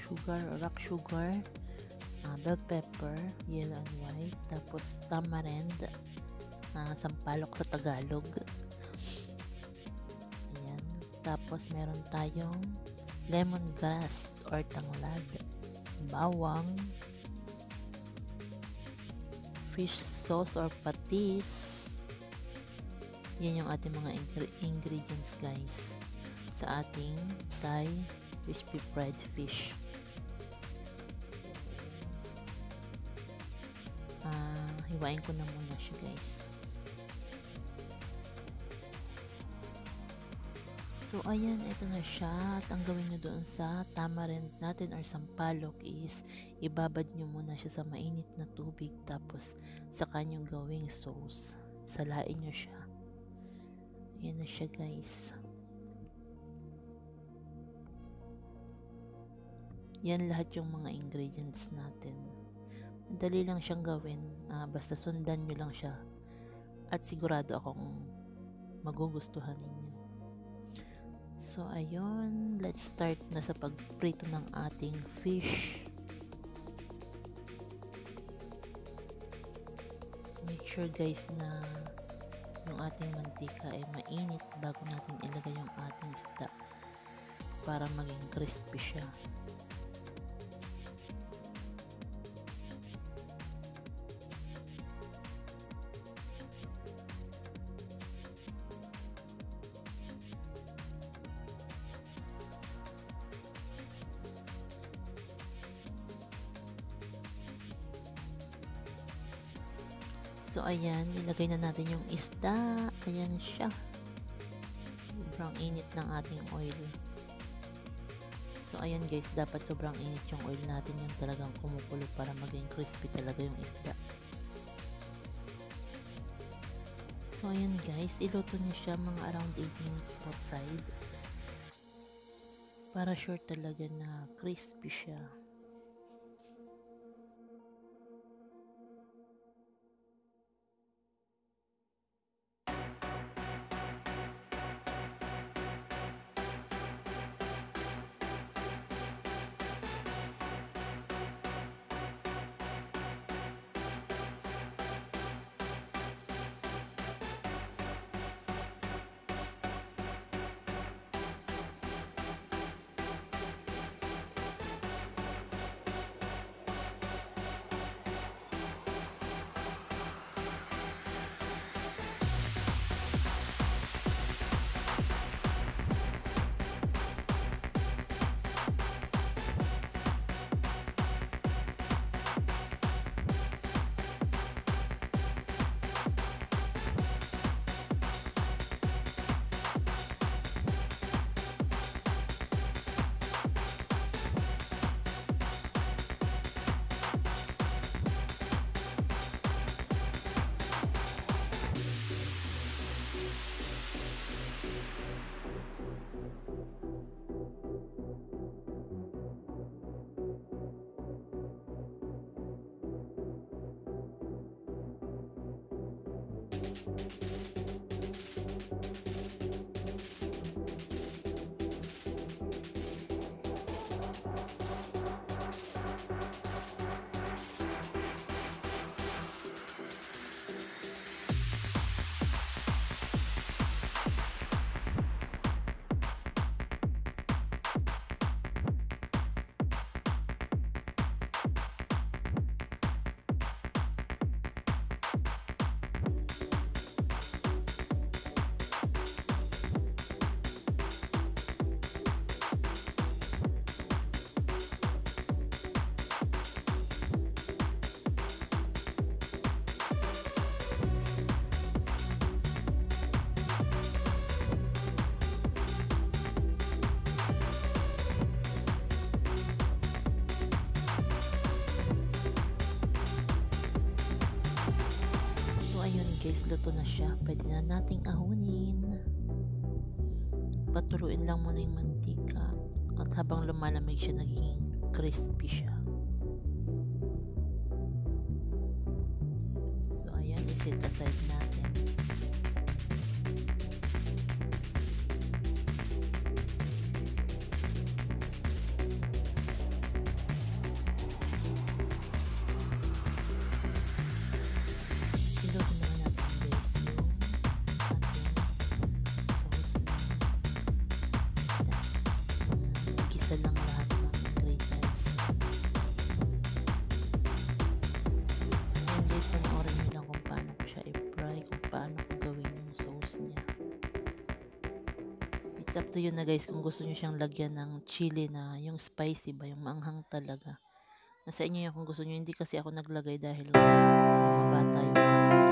sugar or rock sugar, bell pepper, yellow and white, tapos tamarind, sampalok sa Tagalog. Ayan. Tapos meron tayong lemongrass or tanglad, bawang, fish sauce or patis. Yan yung ating mga ingredients guys sa ating Thai crispy fried fish. Hiwain ko na muna siya guys. So ayan, ito na siya. At ang gawin nyo doon sa tamarind natin or sampalok is ibabad nyo muna siya sa mainit na tubig, tapos saka nyo gawing sauce. Salain nyo siya. Ayan na siya guys. Yan lahat yung mga ingredients natin. Madali lang siyang gawin. Basta sundan nyo lang siya. At sigurado akong magugustuhan ninyo. So ayun, let's start na sa pagprito ng ating fish. Make sure guys na yung ating mantika ay mainit bago natin ilagay yung ating isda para maging crispy siya. So ayan, ilagay na natin yung isda. Ayan siya. Sobrang init ng ating oil. So ayan guys, dapat sobrang init yung oil natin, yung talagang kumukulo para maging crispy talaga yung isda. So ayan guys, iluto nyo siya mga around 8 minutes both side. Para sure talaga na crispy siya. guys, luto na siya. Pwede na nating ahunin. Patuluin lang muna yung mantika. At habang lumalamig siya, naging crispy siya. So, ayan, iset aside natin. It's up to you na guys kung gusto nyo siyang lagyan ng chili na yung spicy ba, yung maanghang talaga. Nasa inyo yung kung gusto nyo. Hindi kasi ako naglagay dahil mga bata yung kakain.